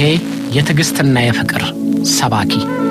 የትዕግስትና የፍቅር ሰባኪ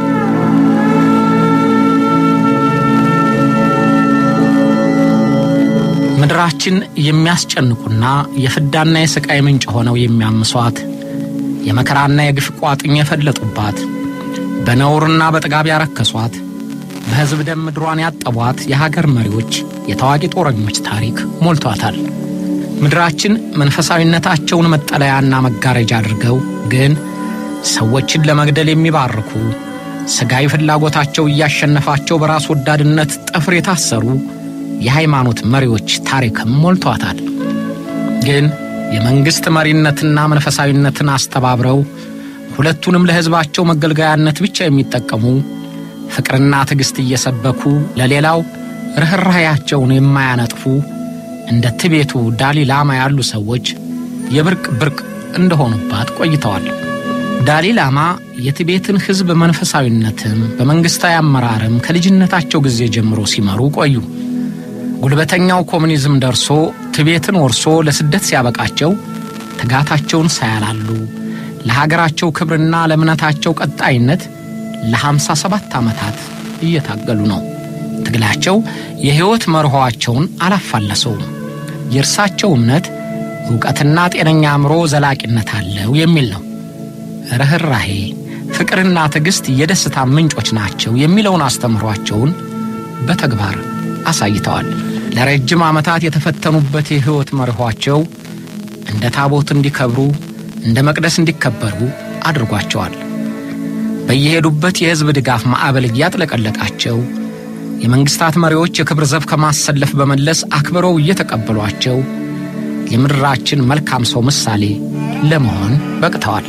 ምድራችን የሚያስጨንቁና የፍዳና የስቃይ ምንጭ ሆነው የሚያምሷት የመከራና የግፍ ቋጥኝ የፈለጡባት በነውርና በጥጋብ ያረከሷት በህዝብ ደም ምድሯን ያጠቧት የሀገር መሪዎች የታዋቂ ጦረኞች ታሪክ ሞልቷታል። ምድራችን መንፈሳዊነታቸውን መጠለያና መጋረጃ አድርገው ግን ሰዎችን ለመግደል የሚባርኩ ስጋይ ፍላጎታቸው ያሸነፋቸው በራስ ወዳድነት ጠፍር የታሰሩ የሃይማኖት መሪዎች ታሪክም ሞልቷታል። ግን የመንግስት መሪነትና መንፈሳዊነትን አስተባብረው ሁለቱንም ለህዝባቸው መገልገያነት ብቻ የሚጠቀሙ ፍቅርና ትዕግስት እየሰበኩ ለሌላው ርህራሄያቸውን የማያነጥፉ እንደ ቲቤቱ ዳሊላማ ያሉ ሰዎች የብርቅ እንደሆኑባት ቆይተዋል። ዳሊላማ የቲቤትን ህዝብ መንፈሳዊነትም በመንግስታዊ አመራርም ከልጅነታቸው ጊዜ ጀምሮ ሲመሩ ቆዩ። ጉልበተኛው ኮሙኒዝም ደርሶ ቲቤትን ወርሶ ለስደት ሲያበቃቸው ትጋታቸውን ሳያላሉ ለሀገራቸው ክብርና ለእምነታቸው ቀጣይነት ለ57 ዓመታት እየታገሉ ነው። ትግላቸው የህይወት መርሆአቸውን አላፋለሰውም። የእርሳቸው እምነት ዕውቀትና ጤነኛ አእምሮ ዘላቂነት አለው የሚል ነው። ርህራሄ፣ ፍቅርና ትዕግስት የደስታ ምንጮች ናቸው የሚለውን አስተምሯቸውን በተግባር አሳይተዋል። ለረጅም ዓመታት የተፈተኑበት የህይወት መርሆአቸው እንደ ታቦት እንዲከብሩ እንደ መቅደስ እንዲከበሩ አድርጓቸዋል። በየሄዱበት የህዝብ ድጋፍ ማዕበል ያጥለቀለቃቸው የመንግስታት መሪዎች የክብር ዘብ ከማሰለፍ በመለስ አክብረው እየተቀበሏቸው የምድራችን መልካም ሰው ምሳሌ ለመሆን በቅተዋል።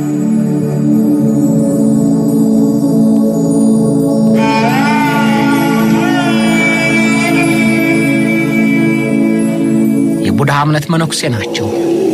የቡድሃ እምነት መነኩሴ ናቸው።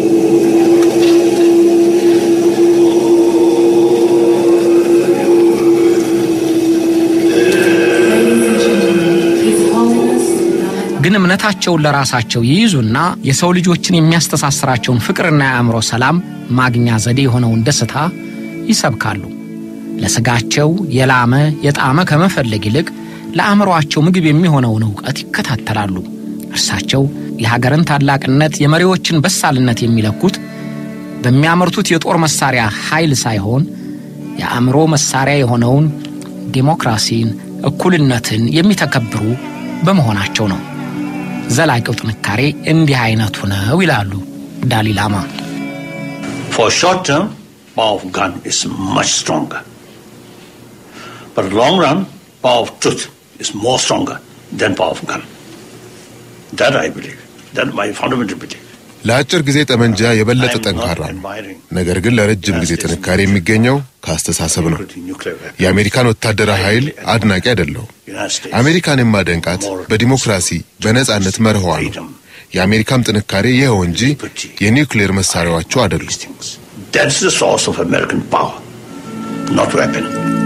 ግን እምነታቸውን ለራሳቸው ይይዙና የሰው ልጆችን የሚያስተሳስራቸውን ፍቅርና የአእምሮ ሰላም ማግኛ ዘዴ የሆነውን ደስታ ይሰብካሉ። ለስጋቸው የላመ የጣመ ከመፈለግ ይልቅ ለአእምሮአቸው ምግብ የሚሆነውን ዕውቀት ይከታተላሉ። እርሳቸው የሀገርን ታላቅነት የመሪዎችን በሳልነት የሚለኩት በሚያመርቱት የጦር መሳሪያ ኃይል ሳይሆን የአእምሮ መሳሪያ የሆነውን ዲሞክራሲን፣ እኩልነትን የሚተከብሩ በመሆናቸው ነው። ዘላቂው ጥንካሬ እንዲህ አይነቱ ነው ይላሉ ዳሊላማ። For short term, power of gun is much stronger. But long run, power of truth is more stronger than power of gun. That I believe. That my fundamental belief. ለአጭር ጊዜ ጠመንጃ የበለጠ ጠንካራ ነው። ነገር ግን ለረጅም ጊዜ ጥንካሬ የሚገኘው ከአስተሳሰብ ነው። የአሜሪካን ወታደራዊ ኃይል አድናቂ አይደለሁም። አሜሪካን የማደንቃት በዲሞክራሲ በነጻነት መርህዋ ነው። የአሜሪካም ጥንካሬ ይኸው እንጂ የኒውክሌር መሳሪያዎቹ አይደሉም። That's the source of American power, not weapon.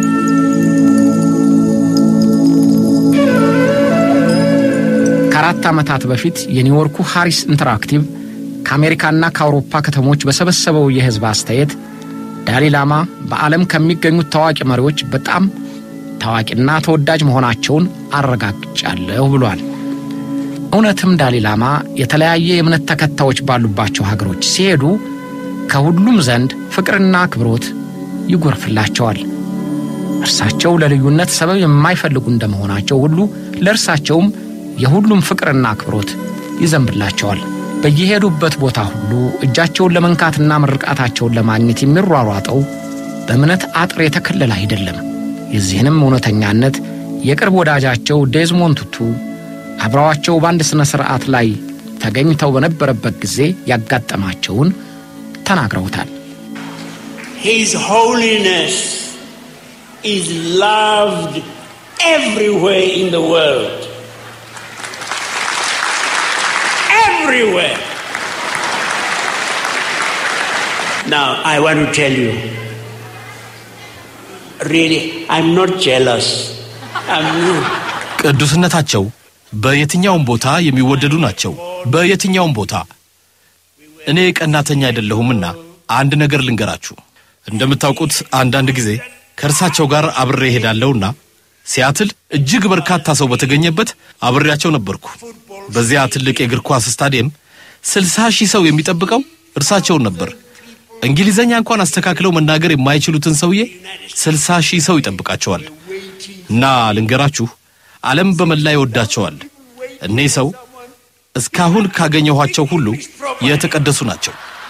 ከአራት ዓመታት በፊት የኒውዮርኩ ሃሪስ ኢንተራክቲቭ ከአሜሪካና ከአውሮፓ ከተሞች በሰበሰበው የህዝብ አስተያየት ዳሊላማ በዓለም ከሚገኙት ታዋቂ መሪዎች በጣም ታዋቂና ተወዳጅ መሆናቸውን አረጋግጫለሁ ብሏል። እውነትም ዳሊላማ የተለያየ የእምነት ተከታዮች ባሉባቸው ሀገሮች ሲሄዱ ከሁሉም ዘንድ ፍቅርና አክብሮት ይጎርፍላቸዋል። እርሳቸው ለልዩነት ሰበብ የማይፈልጉ እንደመሆናቸው ሁሉ ለእርሳቸውም የሁሉም ፍቅርና አክብሮት ይዘንብላቸዋል። በየሄዱበት ቦታ ሁሉ እጃቸውን ለመንካትና ምርቃታቸውን ለማግኘት የሚሯሯጠው በእምነት አጥር የተከለለ አይደለም። የዚህንም እውነተኛነት የቅርብ ወዳጃቸው ዴዝሞንድ ቱቱ አብረዋቸው በአንድ ስነ ስርዓት ላይ ተገኝተው በነበረበት ጊዜ ያጋጠማቸውን ተናግረውታል። His holiness is loved everywhere in the world. Everywhere. Now, I want to tell you, really, I'm not jealous. ቅዱስነታቸው በየትኛውም ቦታ የሚወደዱ ናቸው። በየትኛውም ቦታ እኔ ቀናተኛ አይደለሁምና አንድ ነገር ልንገራችሁ። እንደምታውቁት አንዳንድ ጊዜ ከርሳቸው ጋር አብሬ ሄዳለሁና ሲያትል እጅግ በርካታ ሰው በተገኘበት አብሬያቸው ነበርኩ። በዚያ ትልቅ የእግር ኳስ ስታዲየም 60,000 ሰው የሚጠብቀው እርሳቸውን ነበር። እንግሊዘኛ እንኳን አስተካክለው መናገር የማይችሉትን ሰውዬ 60,000 ሰው ይጠብቃቸዋል። እና ልንገራችሁ ዓለም በመላ ይወዳቸዋል። እነዚህ ሰው እስካሁን ካገኘኋቸው ሁሉ የተቀደሱ ናቸው።